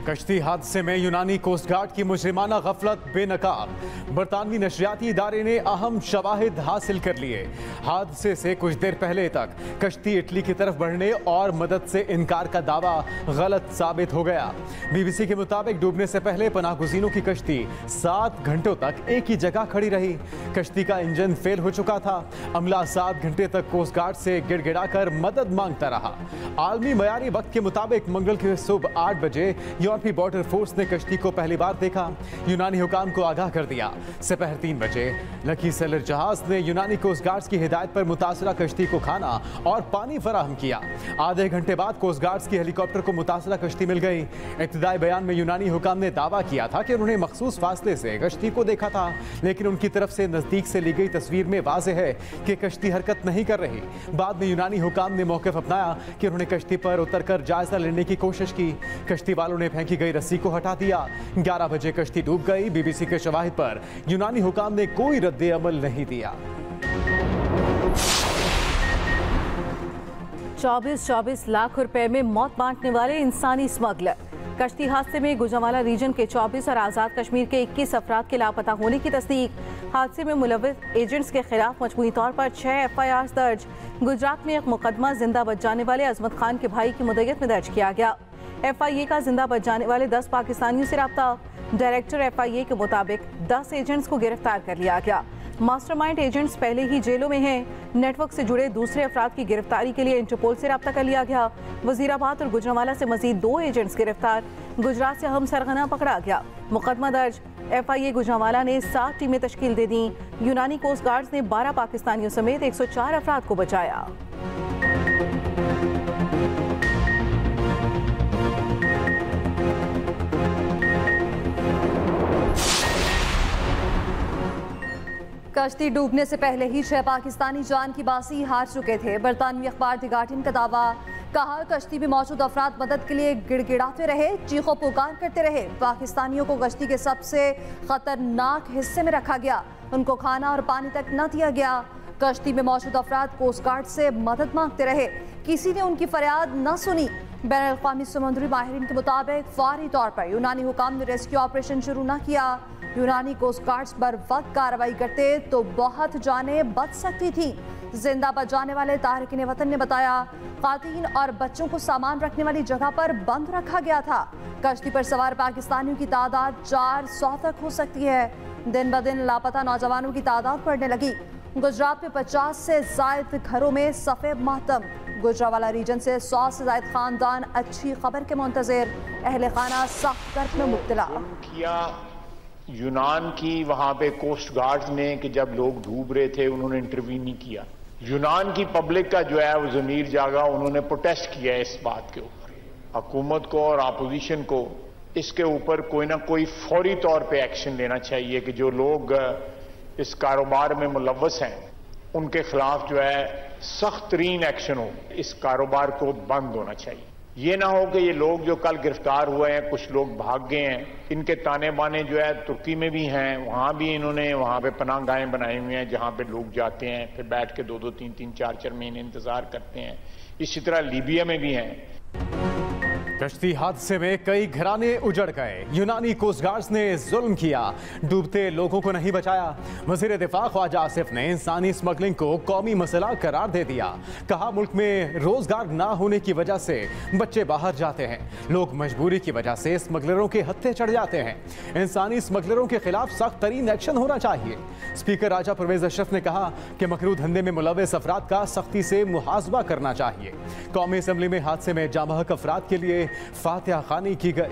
कश्ती हादसे में यूनानी कोस्ट गार्ड की मुजरिमाना गफलत बेनकाब। बरतानवी नशरियाती इदारे ने अहम शवाहिद हासिल कर लिए। हादसे से कुछ देर पहले तक कश्ती इटली की तरफ बढ़ने और मदद से इनकार का दावा गलत साबित हो गया। बीबीसी के मुताबिक डूबने से पहले पनाहगुज़ीनों की कश्ती 7 घंटों तक एक ही जगह खड़ी रही। कश्ती का इंजन फेल हो चुका था। अमला 7 घंटे तक कोस्ट गार्ड से गिड़गिड़ाकर मदद मांगता रहा। आलमी मयारी वक्त के मुताबिक मंगल की सुबह 8 बजे यूरोपीय बॉर्डर फोर्स ने कश्ती को पहली बार देखा। यूनानी हुकाम को आगाह कर दिया। दोपहर 3 बजे लकी सेलर जहाज ने यूनानी कोस्ट गार्ड्स की हिदायत पर मुतासरा कश्ती को खाना और पानी फराहम किया। आधे घंटे बाद कोस्ट गार्ड्स की हेलीकॉप्टर को मुतासरा कश्ती मिल गई। इब्तिदाई बयान में यूनानी हुकाम ने दावा किया था कि उन्होंने मखसूस फासले से कश्ती को देखा था, लेकिन उनकी तरफ से नजदीक से ली गई तस्वीर में वाज़ेह है कि कश्ती हरकत नहीं कर रही। बाद में यूनानी हुकाम ने मौक़िफ़ अपनाया कि उन्होंने कश्ती पर उतरकर जायजा लेने की कोशिश की। कश्ती वालों ने फेंकी गई रस्सी को हटा दिया। 11 बजे कश्ती डूब गई। बीबीसी के शवाहिद पर यूनानी हुकाम ने कोई रद्द अमल नहीं दिया। 24 लाख रुपए में मौत बांटने वाले इंसानी स्मगलर। कश्ती हादसे में गुजरांवाला रीजन के 24 और आज़ाद कश्मीर के 21 अफराद के लापता होने की तस्दीक। हादसे में मुलव्विस एजेंट्स के खिलाफ मजमूई तौर पर 6 FIR दर्ज। गुजरात में एक मुकदमा जिंदा बच जाने वाले अजमत खान के भाई की मुद्दत में दर्ज किया गया। FIA का जिंदा बच जाने वाले 10 पाकिस्तानियों से रब्ता। डायरेक्टर FIA के मुताबिक 10 एजेंट्स को गिरफ्तार कर लिया गया। मास्टरमाइंड एजेंट्स पहले ही जेलों में हैं। नेटवर्क से जुड़े दूसरे अफराद की गिरफ्तारी के लिए इंटरपोल से रब्ता कर लिया गया। वजीराबाद और गुजरांवाला से मजीद 2 एजेंट्स गिरफ्तार। गुजरात से अहम सरगना पकड़ा गया। मुकदमा दर्ज। FIA गुजरांवाला ने 7 टीमें तश्कील दे दी। यूनानी कोस्ट गार्ड्स ने 12 पाकिस्तानियों समेत 104 अफराद को बचाया। कश्ती डूबने से पहले ही 6 पाकिस्तानी जान की बाजी हार चुके थे। बरतानवी अखबार द गार्डियन का दावा। कहा कश्ती में मौजूद अफराद मदद के लिए गिड़गिड़ाते रहे, चीखों पुकार करते रहे। पाकिस्तानियों को कश्ती के सबसे खतरनाक हिस्से में रखा गया। उनको खाना और पानी तक न दिया गया। कश्ती में मौजूद अफराद कोस्ट गार्ड से मदद मांगते रहे। किसी ने उनकी फरियाद न सुनी। बैनुल अक़वामी समुद्री माहिरीन के मुताबिक फौरी तौर पर यूनानी हुकाम ने रेस्क्यू ऑपरेशन शुरू न किया। यूनानी कोस्ट गार्ड्स बर वक्त कार्रवाई करते तो बहुत जानें बच सकती थी। जिंदा बच जाने वाले तारिकीन वतन ने बताया खातून और बच्चों को सामान रखने वाली जगह पर बंद रखा गया था। कश्ती पर सवार पाकिस्तानियों की तादाद 400 तक हो सकती है। दिन ब दिन लापता नौजवानों की तादाद बढ़ने लगी। गुजरात में 50 से ज्यादा घरों में सफेद मातम। गुजरांवाला रीजन से 100 से ज्यादा खानदान अच्छी खबर के मुंतजिर। अहले खाना सख्त कर्ज में मुब्तला। यूनान की वहां पे कोस्ट गार्ड्स ने कि जब लोग डूब रहे थे उन्होंने इंटरवीन नहीं किया। यूनान की पब्लिक का जो है वो ज़मीर जागा, उन्होंने प्रोटेस्ट किया है इस बात के ऊपर। हुकूमत को और अपोजिशन को इसके ऊपर कोई ना कोई फौरी तौर पे एक्शन लेना चाहिए कि जो लोग इस कारोबार में मुलव्वस हैं उनके खिलाफ जो है सख्त तरीन एक्शन हो। इस कारोबार को बंद होना चाहिए। ये ना हो कि ये लोग जो कल गिरफ्तार हुए हैं, कुछ लोग भाग गए हैं, इनके ताने बाने जो है तुर्की में भी हैं, वहां भी इन्होंने वहां पे पनाहगाहें बनाई हुई हैं जहां पे लोग जाते हैं, फिर बैठ के 2-2, 3-3, 4-4 महीने इंतजार करते हैं। इसी तरह लीबिया में भी हैं। कश्ती हादसे में कई घराने उजड़ गए। यूनानी कोस्ट गार्ड्स ने जुल्म किया, डूबते लोगों को नहीं बचाया। वज़ीर दिफा ख्वाजा आसिफ ने इंसानी स्मगलिंग को कौमी मसला करार दे दिया। कहा मुल्क में रोजगार ना होने की वजह से बच्चे बाहर जाते हैं, लोग मजबूरी की वजह से स्मगलरों के हत्थे चढ़ जाते हैं। इंसानी स्मगलरों के खिलाफ सख्त तरीन एक्शन होना चाहिए। स्पीकर राजा परवेज अशरफ ने कहा कि मकरू धंधे में मुलव्विस अफराद का सख्ती से मुहासबा करना चाहिए। कौमी असम्बली में हादसे में जामहक अफराद के लिए फातिहा खानी की गई।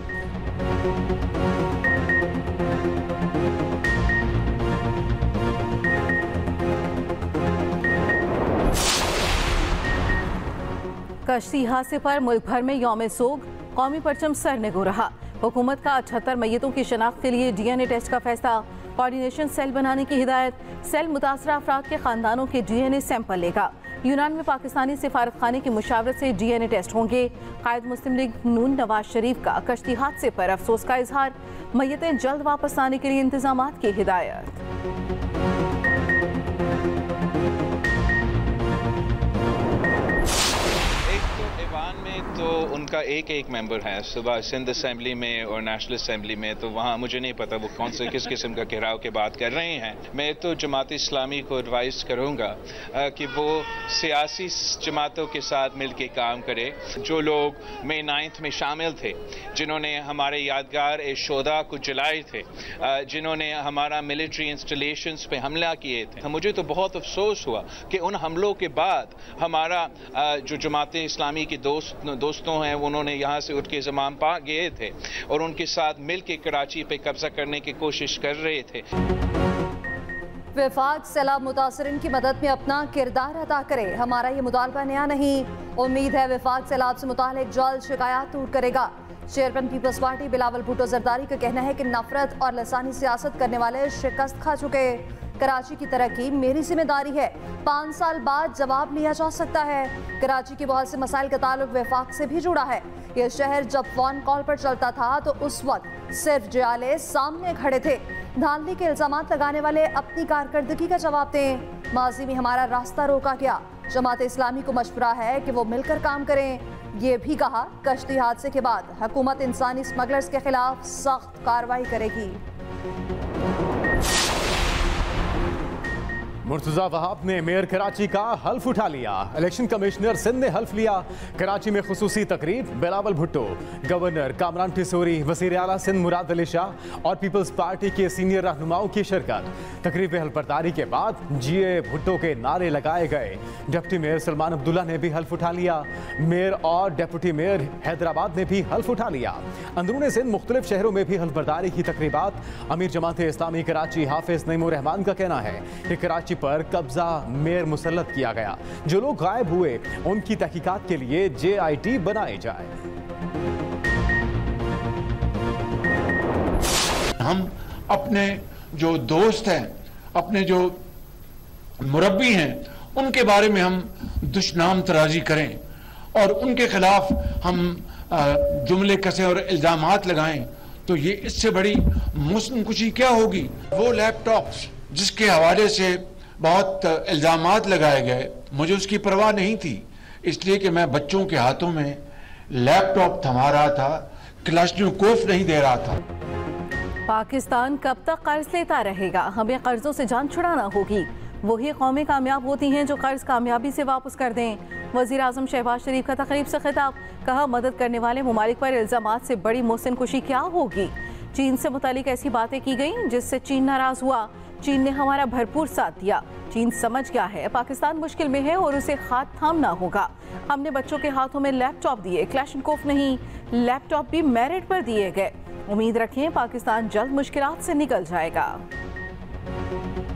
कश्ती हादसे पर मुल्क भर में यौम सोग। कौमी परचम सर निगो रहा। हुकूमत का 78 मैयतों की शनाख्त के लिए DNA टेस्ट का फैसला। कोऑर्डिनेशन सेल बनाने की हिदायत। सेल मुतासरा अफराद के खानदानों के DNA सैंपल लेगा। यूनान में पाकिस्तानी सिफारत खाने की मुशावरत से DNA टेस्ट होंगे। कायद मुस्लिम लीग नून नवाज शरीफ का कश्ती हादसे पर अफसोस का इजहार। मैयतें जल्द वापस आने के लिए इंतजामात की हिदायत। एक तो ईवान में तो उनके का एक मेंबर है सुबह सिंध असेंबली में और नेशनल असेंबली में, तो वहाँ मुझे नहीं पता वो कौन से किस किस्म का घेराव की बात कर रहे हैं। मैं तो जमात इस्लामी को एडवाइस करूँगा कि वो सियासी जमातों के साथ मिलकर काम करे। जो लोग मई 9 में शामिल थे, जिन्होंने हमारे यादगार शोधा को जलाए थे, जिन्होंने हमारा मिलिट्री इंस्टॉलेशंस पे हमला किए थे, मुझे तो बहुत अफसोस हुआ कि उन हमलों के बाद हमारा जो जमात इस्लामी के दोस्तों हैं उन्होंने यहाँ से उठ के ज़मान पा गए थे और उनके साथ मिल के कराची पे कब्जा करने की कोशिश कर रहे थे। वफाक सैलाब मुतासरीन की मदद में अपना किरदार अदा करे। हमारा ये मुतालबा नया नहीं। उम्मीद है वफाक सैलाब से मुतालिक जल्द शिकायत दूर करेगा। Chairman peoples party Bilawal Bhutto Zardari का कहना है कि नफरत और लसानी सियासत करने वाले शिकस्त खा चुके। कराची की तरक्की मेरी जिम्मेदारी है। 5 साल बाद जवाब लिया जा सकता है। कराची के बहुत से मसाइल का ताल्लुक वफाक से भी जुड़ा है। यह शहर जब फोन कॉल पर चलता था तो उस वक्त सिर्फ जियाले सामने खड़े थे। धांधली के इल्जामात लगाने वाले अपनी कारकर्दगी का जवाब दें। माजी में हमारा रास्ता रोका गया। जमात इस्लामी को मशवरा है कि वो मिलकर काम करें। ये भी कहा कश्ती हादसे के बाद हुकूमत इंसानी स्मगलर्स के खिलाफ सख्त कार्रवाई करेगी। मुर्तजा वहाब ने मेयर कराची का हल्फ उठा लिया। इलेक्शन कमिश्नर सिंध ने हल्फ लिया। कराची में खुसूसी तकरीब, बिलावल भुट्टो, गवर्नर कामरान टिसोरी, वज़ीर आला सिंध मुराद अली शाह और पीपल्स पार्टी के सीनियर रहनुमाओं की शिरकत। तकरीब में हल्फबर्दारी के बाद जीए भुट्टो के नारे लगाए गए। डिप्टी मेयर सलमान अब्दुल्ला ने भी हल्फ उठा लिया। मेयर और डिप्टी मेयर हैदराबाद ने भी हल्फ उठा लिया। अंदरूनी सिंध मुख्तलिफ शहरों में भी हल्फबर्दारी की तकरीबात। अमीर जमात इस्लामी कराची हाफिज नईमुर रहमान का कहना है कि कराची पर कब्जा मेयर मुसल्लत किया गया। जो लोग गायब हुए उनकी तहकीकात के लिए JIT बनाए जाए। हम अपने जो दोस्त हैं, अपने जो मुरब्बी हैं, उनके बारे में हम दुश्नाम तराजी करें और उनके खिलाफ हम जुमले कसें और इल्जामात लगाएं, तो ये इससे बड़ी मुस्लिम क्या होगी। वो लैपटॉप्स जिसके हवाले से बहुत इल्जामात लगाए गए, मुझे उसकी परवाह नहीं थी, इसलिए कि मैं बच्चों के हाथों में लैपटॉप थमा रहा था, क्लाशनिकोव नहीं दे रहा था। पाकिस्तान कब तक कर्ज लेता रहेगा? हमें कर्जों से जान छुड़ाना होगी। वही कौमें कामयाब होती हैं जो कर्ज कामयाबी से वापस कर दें। वज़ीर आज़म शहबाज शरीफ का तकरीब से खिताब, कहा मदद करने वाले मुमालिक पर इल्जामात से बड़ी मोहसिन खुशी क्या होगी। चीन से मुतालिक ऐसी बातें की गई जिससे चीन नाराज हुआ। चीन ने हमारा भरपूर साथ दिया। चीन समझ गया है पाकिस्तान मुश्किल में है और उसे हाथ थामना होगा। हमने बच्चों के हाथों में लैपटॉप दिए, क्लैशनकोफ नहीं, लैपटॉप भी मेरिट पर दिए गए। उम्मीद रखें पाकिस्तान जल्द मुश्किलात से निकल जाएगा।